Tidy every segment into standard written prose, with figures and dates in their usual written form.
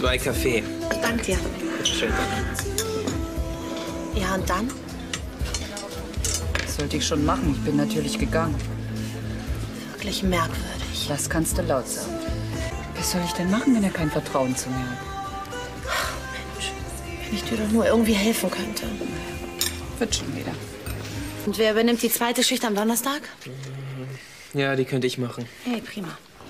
2 Kaffee. Danke dir. Schön. Ja, und dann? Das sollte ich schon machen. Ich bin natürlich gegangen. Wirklich merkwürdig. Das kannst du laut sagen. Was soll ich denn machen, wenn er kein Vertrauen zu mir hat? Ach, Mensch, wenn ich dir doch nur irgendwie helfen könnte. Wird schon wieder. Und wer übernimmt die zweite Schicht am Donnerstag? Ja, die könnte ich machen. Hey, prima.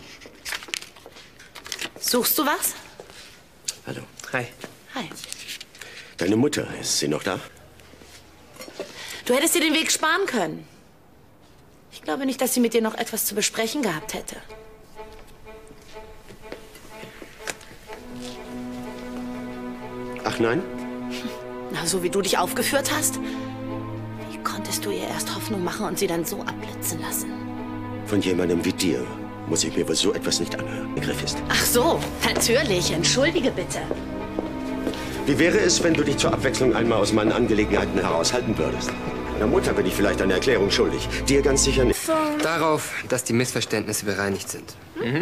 Suchst du was? Hallo. Hi. Hi. Deine Mutter, ist sie noch da? Du hättest dir den Weg sparen können. Ich glaube nicht, dass sie mit dir noch etwas zu besprechen gehabt hätte. Ach nein? Na, so wie du dich aufgeführt hast? Wie konntest du ihr erst Hoffnung machen und sie dann so abblitzen lassen? Von jemandem wie dir muss ich mir wohl so etwas nicht anhören. Begriff ist. Ach so, natürlich. Entschuldige bitte. Wie wäre es, wenn du dich zur Abwechslung einmal aus meinen Angelegenheiten heraushalten würdest? Meiner Mutter bin ich vielleicht eine Erklärung schuldig. Dir ganz sicher nicht. Darauf, dass die Missverständnisse bereinigt sind.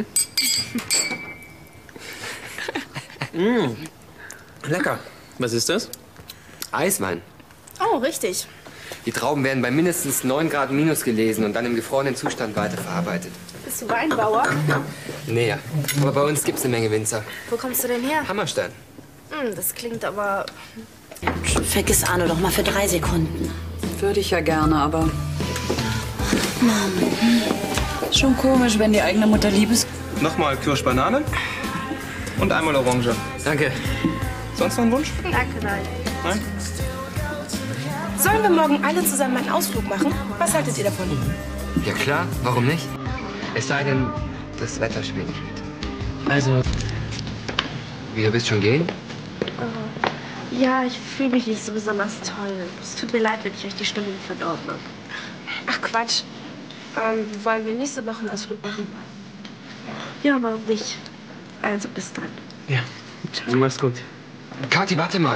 Lecker. Was ist das? Eiswein. Oh, richtig. Die Trauben werden bei mindestens 9 Grad minus gelesen und dann im gefrorenen Zustand weiterverarbeitet. Bist du Weinbauer? Näher. Aber bei uns gibt's eine Menge Winzer. Wo kommst du denn her? Hammerstein. Das klingt aber... Vergiss Arno doch mal für 3 Sekunden. Würde ich ja gerne, aber... Schon komisch, wenn die eigene Mutter Liebes... Nochmal Kirschbanane und einmal Orange. Danke. Sonst noch ein Wunsch? Danke, nein. Nein? Sollen wir morgen alle zusammen einen Ausflug machen? Was haltet ihr davon? Ja klar, warum nicht? Es sei denn, das Wetter spielt nicht mit. Also... Wie, du willst schon gehen? Ja, ich fühle mich nicht so besonders toll. Es tut mir leid, wenn ich euch die Stimmung verdorben habe. Ach, Quatsch. Wollen wir nächste Woche einen Ausflug machen? Ja, warum nicht? Also, bis dann. Ja, du machst gut. Kathi, warte mal.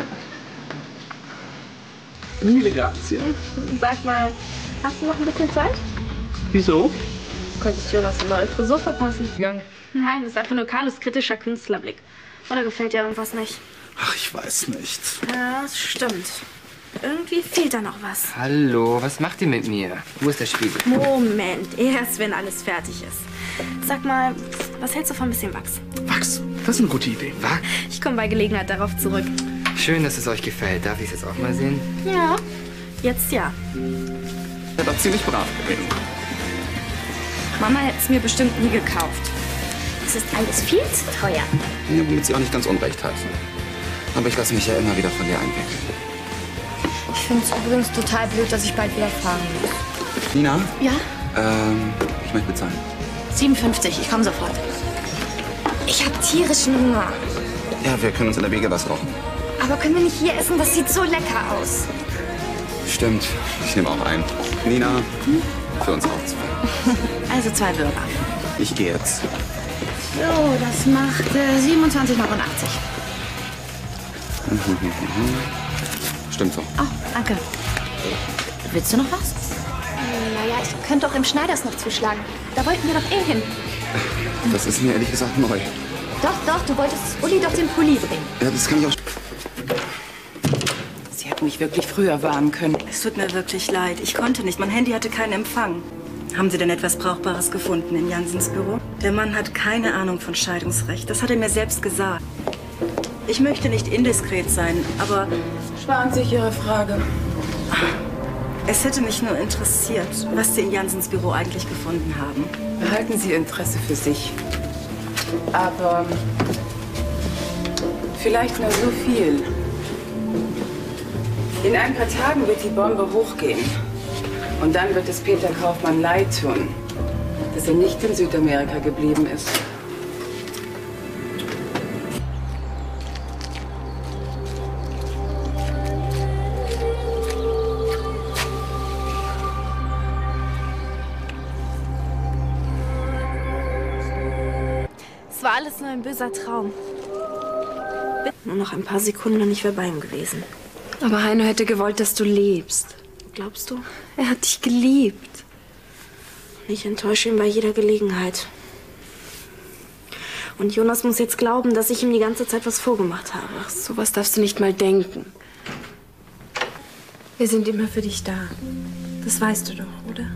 Mille grazie. Sag mal, hast du noch ein bisschen Zeit? Wieso? Könntest du Jonas eine neue Frisur verpassen? Nein, das ist einfach nur Carlos kritischer Künstlerblick. Oder gefällt dir irgendwas nicht? Ach, ich weiß nicht. Ja, das stimmt. Irgendwie fehlt da noch was. Hallo, was macht ihr mit mir? Wo ist der Spiegel? Moment, erst wenn alles fertig ist. Sag mal, was hältst du von ein bisschen Wachs? Wachs, das ist eine gute Idee. Was? Ich komme bei Gelegenheit darauf zurück. Schön, dass es euch gefällt. Darf ich es jetzt auch mal sehen? Ja, jetzt ja. Er hat auch ziemlich brav gewesen. Mama hätte es mir bestimmt nie gekauft. Es ist alles viel zu teuer. Ja, womit sie auch nicht ganz unrecht hat. Aber ich lasse mich ja immer wieder von dir einwickeln. Ich finde es übrigens total blöd, dass ich bald wieder fahren muss. Nina? Ja? Ich möchte bezahlen. 57, ich komme sofort. Ich habe tierischen Hunger. Ja, wir können uns in der Wege was rauchen. Aber können wir nicht hier essen? Das sieht so lecker aus. Stimmt, ich nehme auch ein. Nina, für uns auch 2. Also 2 Burger. Ich gehe jetzt. So, das macht 27,89 €. Stimmt so. Oh, danke. Willst du noch was? Naja, ich könnte auch im Schneiders noch zuschlagen. Da wollten wir doch eh hin. Das ist mir ehrlich gesagt neu. Doch, du wolltest Uli doch den Pulli bringen. Ja, das kann ich auch. Sie hätten mich wirklich früher warnen können. Es tut mir wirklich leid. Ich konnte nicht. Mein Handy hatte keinen Empfang. Haben Sie denn etwas Brauchbares gefunden in Jansens Büro? Der Mann hat keine Ahnung von Scheidungsrecht. Das hat er mir selbst gesagt. Ich möchte nicht indiskret sein, aber Sparen Sie sich Ihre Frage. es hätte mich nur interessiert, was Sie in Jansens Büro eigentlich gefunden haben. Behalten Sie Ihr Interesse für sich. Aber vielleicht nur so viel. In ein paar Tagen wird die Bombe hochgehen. Und dann wird es Peter Kaufmann leid tun, dass er nicht in Südamerika geblieben ist. Es war alles nur ein böser Traum. Nur noch ein paar Sekunden und ich wäre bei ihm gewesen. Aber Heino hätte gewollt, dass du lebst. Glaubst du? Er hat dich geliebt. Ich enttäusche ihn bei jeder Gelegenheit. Und Jonas muss jetzt glauben, dass ich ihm die ganze Zeit was vorgemacht habe. Ach, sowas darfst du nicht mal denken. Wir sind immer für dich da. Das weißt du doch, oder?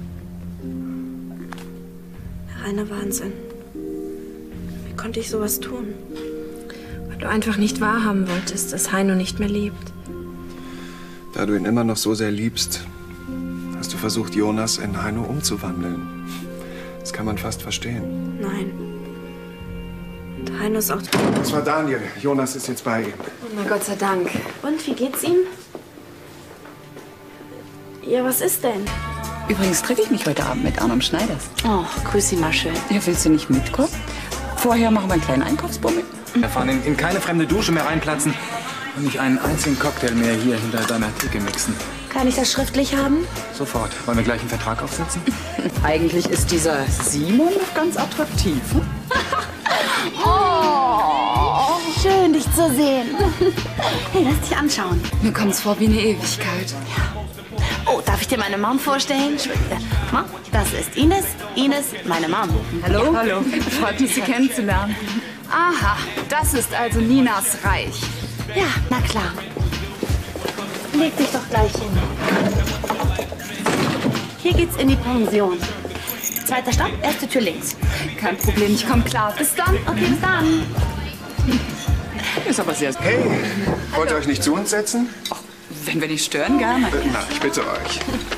Reiner Wahnsinn. Wie konnte ich sowas tun? Weil du einfach nicht wahrhaben wolltest, dass Heino nicht mehr lebt. Da du ihn immer noch so sehr liebst, hast du versucht, Jonas in Heino umzuwandeln. Das kann man fast verstehen. Nein. Und Heino ist auch... Das war Daniel. Jonas ist jetzt bei ihm. Oh, na Gott sei Dank. Und, wie geht's ihm? Ja, was ist denn? Übrigens treffe ich mich heute Abend mit Arnold Schneiders. Oh, grüß Sie mal schön. Ja, willst du nicht mitkommen? Vorher machen wir einen kleinen Einkaufsbummel. Wir fahren in keine fremde Dusche mehr reinplatzen und nicht einen einzigen Cocktail mehr hier hinter deiner Theke mixen. Kann ich das schriftlich haben? Sofort. Wollen wir gleich einen Vertrag aufsetzen? Eigentlich ist dieser Simon noch ganz attraktiv. Hm? Oh, schön, dich zu sehen. Hey, lass dich anschauen. Mir kommt's vor wie eine Ewigkeit. Ja. Oh, darf ich dir meine Mom vorstellen? Mom, das ist Ines. Ines, meine Mom. Hallo? Ja, hallo. Freut mich, Sie kennenzulernen. Aha, das ist also Ninas Reich. Ja, na klar. Leg dich doch gleich hin. Hier geht's in die Pension. Zweiter Stock, erste Tür links. Kein Problem, ich komme klar. Bis dann. Okay, bis dann. Ist aber sehr... Hey, wollt ihr euch nicht zu uns setzen? Ach, wenn wir nicht stören, gerne. Na, ich bitte euch.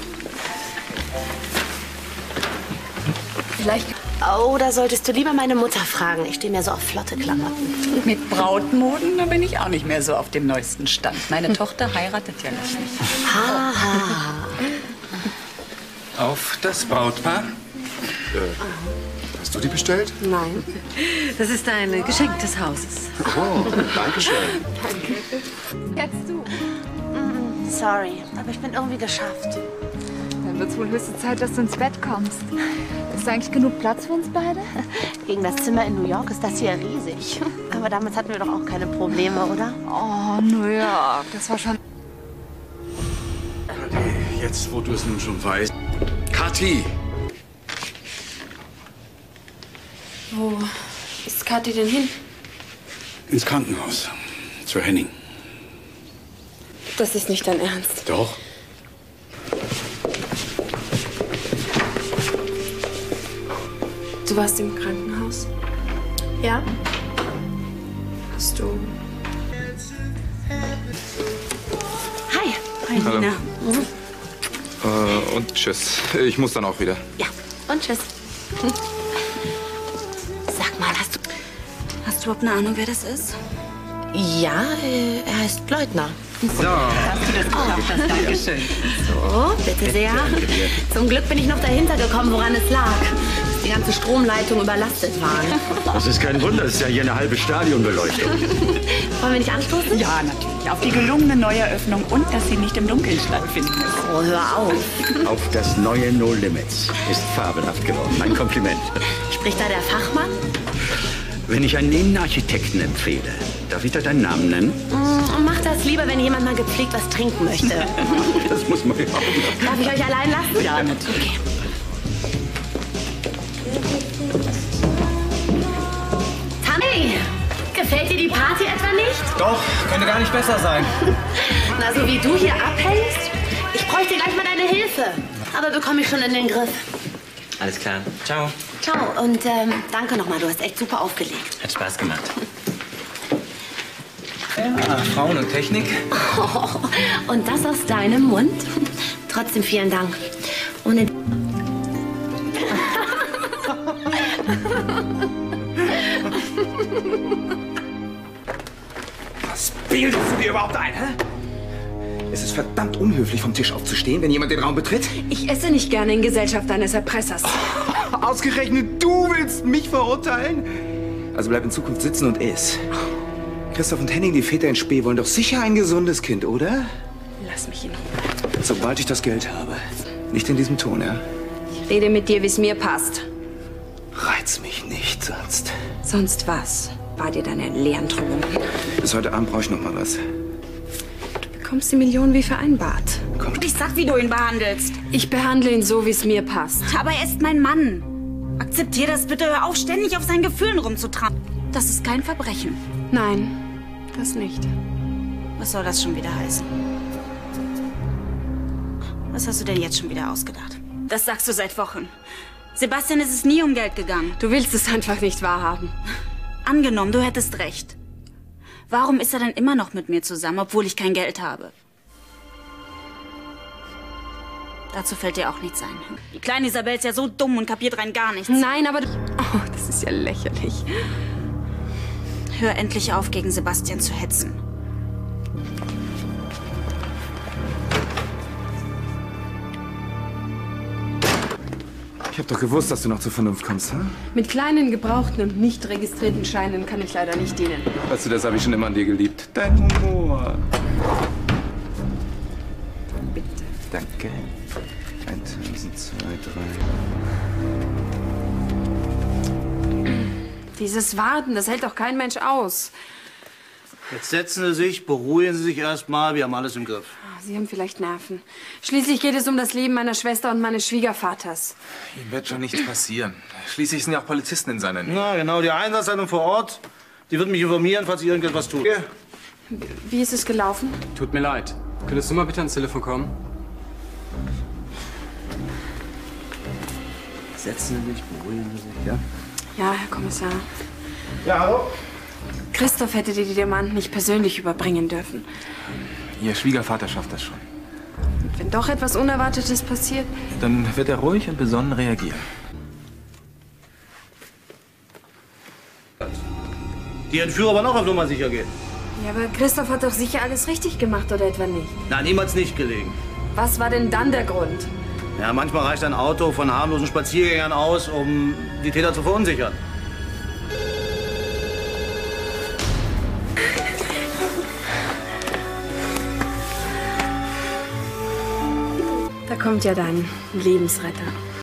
Vielleicht... Oh, da solltest du lieber meine Mutter fragen. Ich stehe mir so auf flotte Klamotten. Mit Brautmoden, da bin ich auch nicht mehr so auf dem neuesten Stand. Meine Tochter heiratet ja nicht. Haha. Auf das Brautpaar. Hast du die bestellt? Nein. Das ist ein Geschenk des Hauses. Oh, danke schön. Danke. Jetzt du. Sorry, aber ich bin irgendwie geschafft. Dann wird's wohl höchste Zeit, dass du ins Bett kommst. Ist eigentlich genug Platz für uns beide? Gegen das Zimmer in New York ist das hier riesig. Aber damals hatten wir doch auch keine Probleme, oder? Oh, New York, das war schon... Kathi, jetzt wo du es nun schon weißt. Kathi! Wo ist Kathi denn hin? Ins Krankenhaus. Zu Henning. Das ist nicht dein Ernst. Doch. Du warst im Krankenhaus? Ja. Hast du... Hi. Hi, Hallo. Nina. Und tschüss. Ich muss dann auch wieder. Ja, und tschüss. Sag mal, hast du überhaupt eine Ahnung, wer das ist? Ja, er heißt Leutner. So. Hast du das geschafft hast, Dankeschön. So, bitte sehr. Zum Glück bin ich noch dahinter gekommen, woran es lag. Dass die ganze Stromleitung überlastet waren. Das ist kein Wunder, das ist ja hier eine halbe Stadionbeleuchtung. Wollen wir nicht anstoßen? Ja, natürlich. Auf die gelungene Neueröffnung und dass sie nicht im Dunkeln stattfinden muss. Oh, hör auf. Auf das neue No Limits. Ist fabelhaft geworden. Mein Kompliment. Spricht da der Fachmann? Wenn ich einen Innenarchitekten empfehle, darf ich da deinen Namen nennen? Mach das lieber, wenn jemand mal gepflegt was trinken möchte. Das muss man ja auch. Darf ich euch allein lassen? Ja, natürlich. Okay. Tammy, gefällt dir die Party etwa nicht? Doch, könnte gar nicht besser sein. Na, so wie du hier abhängst? Ich bräuchte gleich mal deine Hilfe. Aber bekomme ich schon in den Griff. Alles klar. Ciao. Ciao und danke nochmal, du hast echt super aufgelegt. Hat Spaß gemacht. Ja, Frauen und Technik. Oh, und das aus deinem Mund? Trotzdem vielen Dank. Ohne... Was bildest du dir überhaupt ein, hä? Es ist verdammt unhöflich, vom Tisch aufzustehen, wenn jemand den Raum betritt. Ich esse nicht gerne in Gesellschaft eines Erpressers. Oh, ausgerechnet du willst mich verurteilen? Also bleib in Zukunft sitzen und iss. Christoph und Henning, die Väter in Spee, wollen doch sicher ein gesundes Kind, oder? Lass mich in Ruhe. Sobald ich das Geld habe. Nicht in diesem Ton, ja? Ich rede mit dir, wie es mir passt. Reiz mich nicht, sonst... Sonst was? War dir deine leeren Drohungen? Bis heute Abend brauche ich noch mal was. Du bekommst die Million wie vereinbart. Komm. Ich sag, wie du ihn behandelst. Ich behandle ihn so, wie es mir passt. Aber er ist mein Mann. Akzeptier das bitte. Hör auf, ständig auf seinen Gefühlen rumzutragen. Das ist kein Verbrechen. Nein, das nicht. Was soll das schon wieder heißen? Was hast du denn jetzt schon wieder ausgedacht? Das sagst du seit Wochen. Sebastian, ist es nie um Geld gegangen. Du willst es einfach nicht wahrhaben. Angenommen, du hättest recht. Warum ist er denn immer noch mit mir zusammen, obwohl ich kein Geld habe? Dazu fällt dir auch nichts ein. Die kleine Isabel ist ja so dumm und kapiert rein gar nichts. Nein, aber... Oh, das ist ja lächerlich. Hör endlich auf, gegen Sebastian zu hetzen. Ich hab doch gewusst, dass du noch zur Vernunft kommst, hm? Mit kleinen, gebrauchten und nicht registrierten Scheinen kann ich leider nicht dienen. Weißt du, das habe ich schon immer an dir geliebt. Dein Humor. Bitte. Danke. 1000, 2, 3. Dieses Warten, das hält doch kein Mensch aus. Jetzt setzen Sie sich, beruhigen Sie sich erstmal. Wir haben alles im Griff. Sie haben vielleicht Nerven. Schließlich geht es um das Leben meiner Schwester und meines Schwiegervaters. Ihm wird schon nichts passieren. Schließlich sind ja auch Polizisten in seiner Nähe. Na, genau. Die Einsatzleitung vor Ort, die wird mich informieren, falls sich irgendetwas tut. Ja. Wie ist es gelaufen? Tut mir leid. Könntest du mal bitte ans Telefon kommen? Setzen Sie sich, beruhigen Sie sich, ja? Ja, Herr Kommissar. Ja, hallo? Christoph hätte dir die Diamanten nicht persönlich überbringen dürfen. Ihr Schwiegervater schafft das schon. Und wenn doch etwas Unerwartetes passiert... Dann wird er ruhig und besonnen reagieren. Die Entführer aber noch auf Nummer sicher gehen. Ja, aber Christoph hat doch sicher alles richtig gemacht, oder etwa nicht? Nein, ihm hat's nicht gelegen. Was war denn dann der Grund? Ja, manchmal reicht ein Auto von harmlosen Spaziergängern aus, um die Täter zu verunsichern. Da kommt ja dein Lebensretter.